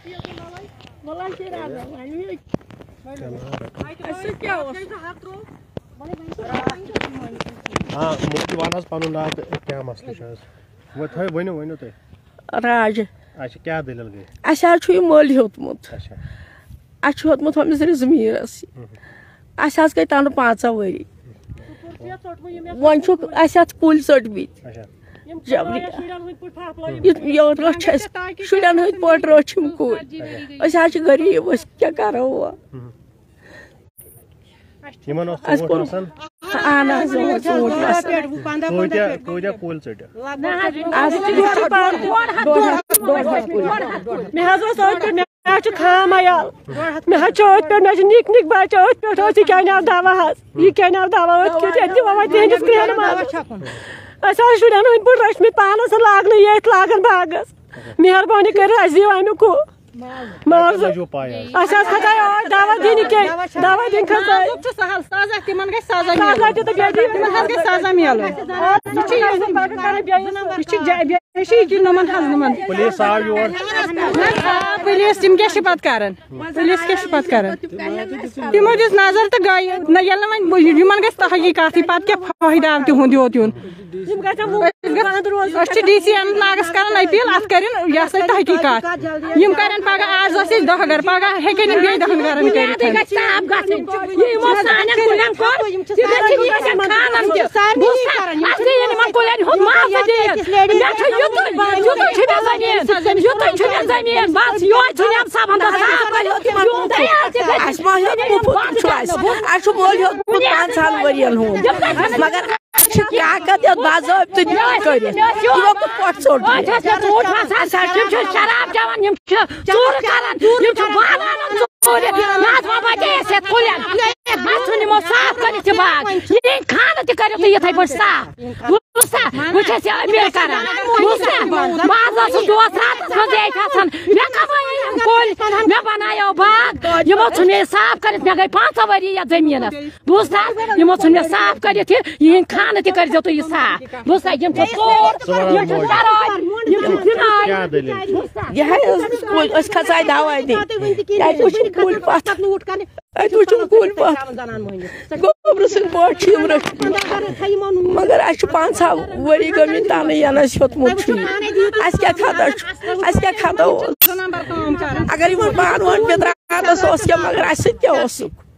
ہاں موتی ون حظ پنُن ناو تہٕ کیٛاہ مسلہٕ چھُ حظ وۄنۍ ؤنِو تُہۍ راج اچھا کیٛاہ دٔلیٖل گٔے اَسہِ حظ چھُ یہِ مٔلۍ ہیوٚتمُت اچھا اَسہِ چھُ ہیوٚتمُت ہُمِس زٔمیٖنَس اَسہِ حظ گٔے تَنہٕ 15 ؤری وۄنۍ چھُ اَسہِ اَتھ کُلۍ ژٔٹمٕتۍ اچھا رٔچھ اَسہِ شُرٮ۪ن ہٕنٛدۍ پٲٹھۍ رٔچھ یِم کُلۍ أسۍ حظ چھِ غریٖب أسۍ کیٛاہ کَرو وۄنۍ یِمن اوس ژوٗنٛٹھ آسان اہن حظ کۭتیاہ کُلۍ ژٔٹِکھ مےٚ حظ اوس أتھۍ پٮ۪ٹھ مےٚ حظ چھُ خام عیال مےٚ حظ چھُ أتھۍ پٮ۪ٹھ مےٚ چھِ نِکۍ نِکۍ بَچہِ أتھۍ پٮ۪ٹھ اوس یہِ کَنیو دوا حظ یہِ کَنیو دوا أتھۍ کیُتھ ییٚتہِ دِمو وۄنۍ تِہنٛدِس کرٛیٚہنہٕ منٛز أسۍ حظ شُرٮ۪ن ہٕنٛدۍ پٲٹھۍ رٔچھمٕتۍ پانَس لاگنہٕ ییٚتھۍ لاگان باغس مہربٲنی کٔرِتھ اَسہِ دِیِو اَمیُک ہُہ اَسہِ حظ کھژاے ٲٹھ دوا دِنہِ کیٚنٛہہ دوا دِنہِ کھژاے تِمن گژھِ سزا میلُن پُلیٖس آو یور پُلیٖس تِم کیٛاہ چھِ پتہٕ کران پُلیٖس کیٛاہ چھِ پتہٕ کران تِمو دِژ نظر تہٕ گٔے ییٚلہِ نہٕ وۄنۍ یِمن گژھِ تحقیٖقاتٕے پتہٕ کیٛاہ فٲیدٕ آو تِہُنٛد یوت یُن أسۍ چھِ DC ناگس کران أپیٖل اتھ کٔرِنۍ یہِ ہسا تحقیٖقات یِم کرن پگہہ آز ٲسۍ أسۍ 10 گرٕ پگہہ ہیٚکن یِم بیٚیہِ 10 گرن بناو باغ یِمو ژھُن مےٚ صاف کٔرِتھ مےٚ گٔے 15 ؤری یتھ زٔمیٖنس بوٗزتھا یِمو ژھُن مےٚ صاف کٔرِتھ یِہِنٛدۍ خانہٕ تہِ کٔرۍزیو تُہۍ یہِ صاف بوٗزتھا یِم چھِ ژوٗر یِم چھِ شرٲبۍ یِم چھِ زِنٲے یِہے أسۍ کھژاے دوا دِنۍ اَتہِ وٕچھِم کُلۍ پتھ اَتہِ وٕچھِم کُلۍ پتھ گوبرٕ سٕنٛدۍ پٲٹھۍ چھِ یِم رٔچھمٕتۍ مگر اَسہِ چھُ 15 ؤری گٔمٕتۍ تَنہٕ یَنہٕ اَسہِ ہیوٚتمُت چھُ یہِ اَسہِ کیٛاہ خطا چھُ اَسہِ کیٛاہ خطا اوس اگر یِمن پانہٕ ؤنۍ پِتراوس اوس کیٚنٛہہ مگر اَسہِ سۭتۍ کیٛاہ اوسُکھ